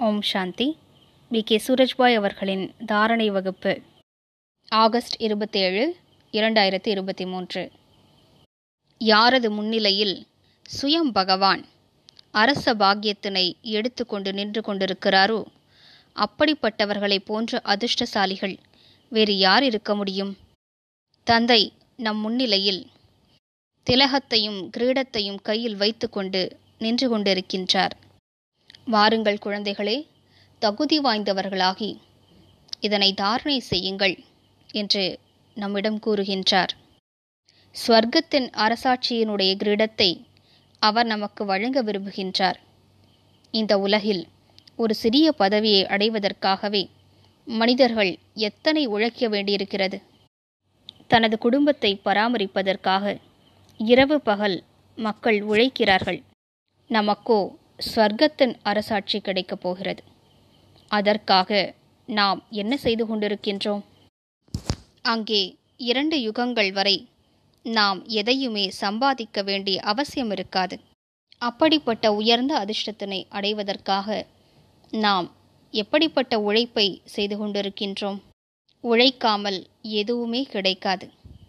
ஓம் சாந்தி. Suraj Bhai அவர்களின் தாரணை வகுப்பு ஆகஸ்ட் 27, 2023. யாரது முன்னிலையில் சுயம் பகவான் அரச பாக்கியத்தினை எடுத்துக்கொண்டு நின்று கொண்டிருக்கிறாரோ அப்படிப்பட்டவர்களை போன்ற அதிர்ஷ்டசாலிகள் வேறு யார் இருக்க முடியும்? தந்தை நம் முன்னிலையில் திலகத்தையும் கிரீடத்தையும் கையில் வைத்துக்கொண்டு நின்று கொண்டிருக்கின்றார். வாருங்கள் குழந்தைகளே, தகுதி வாய்ந்தவர்களாகி இதனை தாரணை செய்யுங்கள் என்று நம்மிடம் கூறுகின்றார். ஸ்வர்க்கத்தின் அரசாட்சியினுடைய கிரீடத்தை அவர் நமக்கு வழங்க விரும்புகின்றார். இந்த உலகில் ஒரு சிறிய பதவியை அடைவதற்காகவே மனிதர்கள் எத்தனை உழைக்க வேண்டியிருக்கிறது. தனது குடும்பத்தை பராமரிப்பதற்காக இரவு பகல் மக்கள் உழைக்கிறார்கள். நமக்கோ ஸ்வர்க்கத்தின் அரசாட்சி கிடைக்கப் போகிறது. அதற்காக நாம் என்ன செய்து கொண்டிருக்கின்றோம்? அங்கே 2 யுகங்கள் வரை நாம் எதையுமே சம்பாதிக்க வேண்டிய அவசியம் இருக்காது. அப்படிப்பட்ட உயர்ந்த அதிர்ஷ்டத்தினை அடைவதற்காக நாம் எப்படிப்பட்ட உழைப்பை செய்து கொண்டிருக்கின்றோம்? உழைக்காமல் எதுவுமே கிடைக்காது.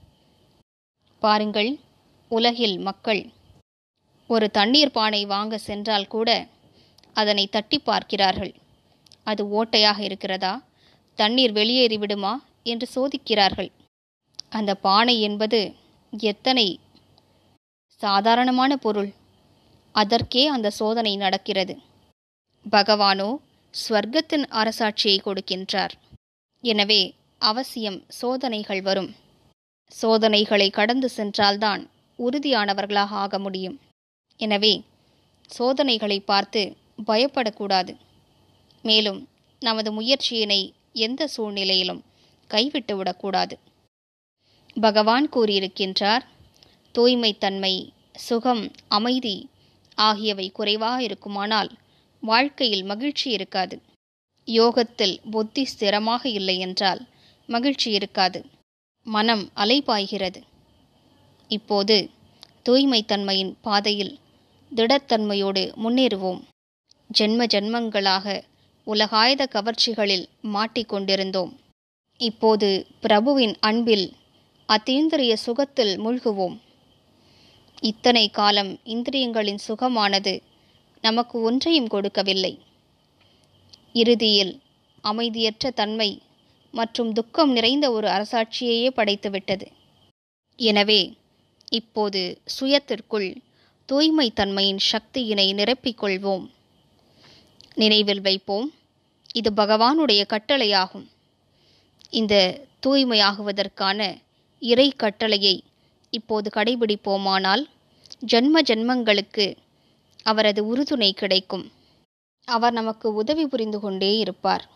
பாருங்கள், உலகில் மக்கள் ஒரு தண்ணீர் பானை வாங்க சென்றால் கூட அதனை தட்டி பார்க்கிறார்கள். அது ஓட்டையாக இருக்கிறதா, தண்ணீர் வெளியேறிவிடுமா என்று சோதிக்கிறார்கள். அந்த பானை என்பது எத்தனை சாதாரணமான பொருள், அதற்கே அந்த சோதனை நடக்கிறது. பகவானோ ஸ்வர்க்கத்தின் அரசாட்சியை கொடுக்கின்றார். எனவே அவசியம் சோதனைகள் வரும். சோதனைகளை கடந்து சென்றால்தான் உறுதியானவர்களாக ஆக முடியும். எனவே சோதனைகளை பார்த்து பயப்படக்கூடாது. மேலும் நமது முயற்சியினை எந்த சூழ்நிலையிலும் கைவிட்டுவிடக்கூடாது. பகவான் கூறியிருக்கின்றார், தூய்மைத்தன்மை, சுகம், அமைதி ஆகியவை குறைவாக இருக்குமானால் வாழ்க்கையில் மகிழ்ச்சி இருக்காது. யோகத்தில் புத்தி ஸ்திரமாக இல்லை என்றால் மகிழ்ச்சி இருக்காது. மனம் அலைபாய்கிறது. இப்போது தூய்மைத்தன்மையின் பாதையில் திடத்தன்மையோடு முன்னேறுவோம். ஜென்ம ஜென்மங்களாக உலகாயத கவர்ச்சிகளில் மாட்டிக்கொண்டிருந்தோம். இப்போது பிரபுவின் அன்பில் அத்தீந்திரிய சுகத்தில் மூழ்குவோம். இத்தனை காலம் இந்திரியங்களின் சுகமானது நமக்கு ஒன்றையும் கொடுக்கவில்லை. இறுதியில் அமைதியற்ற தன்மை மற்றும் துக்கம் நிறைந்த ஒரு அரசாட்சியையே படைத்துவிட்டது. எனவே இப்போது சுயத்திற்குள் தூய்மை தன்மையின் சக்தியினை நிரப்பிக்கொள்வோம். நினைவில் வைப்போம், இது பகவானுடைய கட்டளையாகும். இந்த தூய்மையாகுவதற்கான இறை கட்டளையை இப்போது கடைபிடிப்போமானால் ஜன்ம ஜன்மங்களுக்கு அவரது உறுதுணை கிடைக்கும். அவர் நமக்கு உதவி புரிந்து கொண்டே இருப்பார்.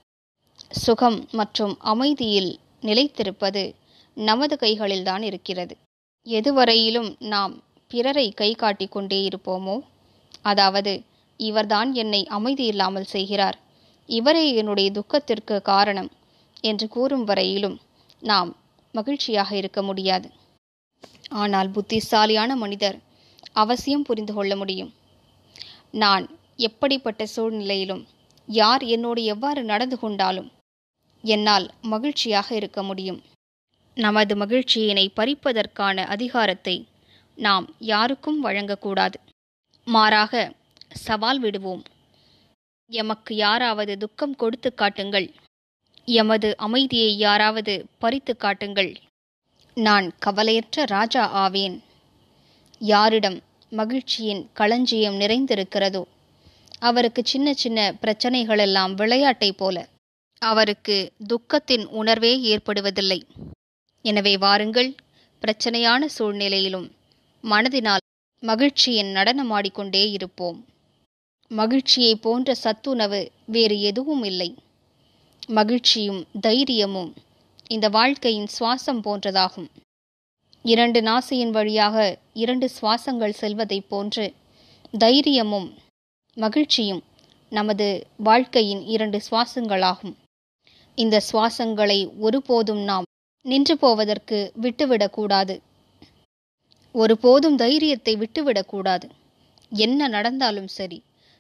சுகம் மற்றும் அமைதியில் நிலைத்திருப்பது நமது கைகளில்தான் இருக்கிறது. எதுவரையிலும் நாம் பிறரை கை காட்டிக் கொண்டே இருப்போமோ, அதாவது இவர்தான் என்னை அமைதி இல்லாமல் செய்கிறார், இவரே என்னுடைய துக்கத்திற்கு காரணம் என்று கூறும் வரையிலும் நாம் மகிழ்ச்சியாக இருக்க முடியாது. ஆனால் புத்திசாலியான மனிதர் அவசியம் புரிந்து கொள்ள முடியும். நான் எப்படிப்பட்ட சூழ்நிலையிலும் யார் என்னோடு எவ்வாறு நடந்து கொண்டாலும் என்னால் மகிழ்ச்சியாக இருக்க முடியும். நமது மகிழ்ச்சியினை பறிப்பதற்கான அதிகாரத்தை நாம் யாருக்கும் வழங்கக்கூடாது. மாறாக சவால் விடுவோம். எமக்கு யாராவது துக்கம் கொடுத்து காட்டுங்கள், எமது அமைதியை யாராவது பறித்து காட்டுங்கள், நான் கவலையற்ற ராஜா ஆவேன். யாரிடம் மகிழ்ச்சியின் களஞ்சியம் நிறைந்திருக்கிறதோ அவருக்கு சின்ன சின்ன பிரச்சனைகளெல்லாம் விளையாட்டை போல, அவருக்கு துக்கத்தின் உணர்வே ஏற்படுவதில்லை. எனவே வாருங்கள், பிரச்சனையான சூழ்நிலையிலும் மனதினால் மகிழ்ச்சியின் நடனமாடிக்கொண்டே இருப்போம். மகிழ்ச்சியை போன்ற சத்துணவு வேறு எதுவும் இல்லை. மகிழ்ச்சியும் தைரியமும் இந்த வாழ்க்கையின் சுவாசம் போன்றதாகும். 2 நாசியின் வழியாக 2 சுவாசங்கள் செல்வதைப் போன்று தைரியமும் மகிழ்ச்சியும் நமது வாழ்க்கையின் 2 சுவாசங்களாகும். இந்த சுவாசங்களை ஒருபோதும் நாம் நின்று போவதற்கு விட்டுவிடக்கூடாது. ஒருபோதும் தைரியத்தை விட்டுவிடக்கூடாது. என்ன நடந்தாலும் சரி,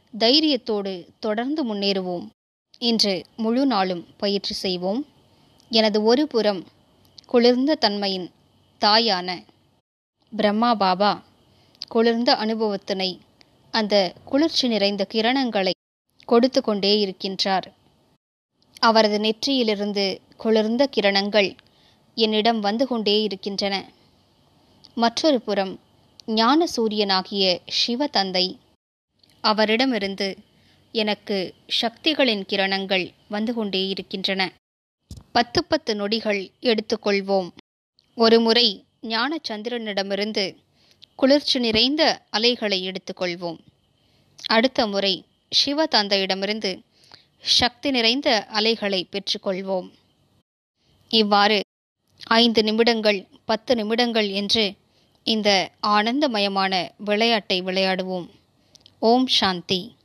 தைரியத்தோடு தொடர்ந்து முன்னேறுவோம். இன்று முழு நாளும் பயிற்சி செய்வோம். எனது ஒரு புறம் குளிர்ந்த தன்மையின் தாயான பிரம்மா பாபா குளிர்ந்த அனுபவத்தினை, அந்த குளிர்ச்சி நிறைந்த கிரணங்களை கொடுத்து கொண்டே இருக்கின்றார். அவரது நெற்றியிலிருந்து குளிர்ந்த கிரணங்கள் என்னிடம் வந்து கொண்டே இருக்கின்றன. மற்றொரு புறம் ஞான சூரியனாகிய சிவ தந்தை, அவரிடமிருந்து எனக்கு சக்திகளின் கிரணங்கள் வந்து கொண்டே இருக்கின்றன. 10 நொடிகள் எடுத்துக்கொள்வோம். ஒரு முறை ஞான சந்திரனிடமிருந்து குளிர்ச்சி நிறைந்த அலைகளை எடுத்துக்கொள்வோம். அடுத்த முறை சிவ தந்தையிடமிருந்து சக்தி நிறைந்த அலைகளை பெற்றுக்கொள்வோம். இவ்வாறு 5 நிமிடங்கள், 10 நிமிடங்கள் என்று இந்த ஆனந்தமயமான விளையாட்டை விளையாடுவோம். ஓம் சாந்தி.